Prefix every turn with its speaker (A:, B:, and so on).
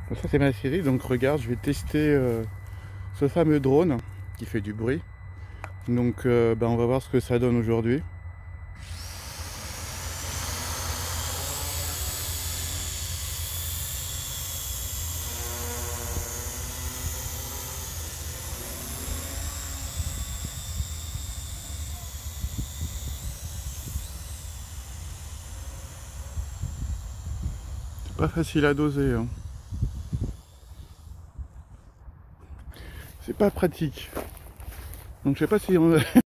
A: Ça c'est ma série, donc regarde, je vais tester ce fameux drone qui fait du bruit. Donc on va voir ce que ça donne aujourd'hui. C'est pas facile à doser, hein. C'est pas pratique. Donc je sais pas si on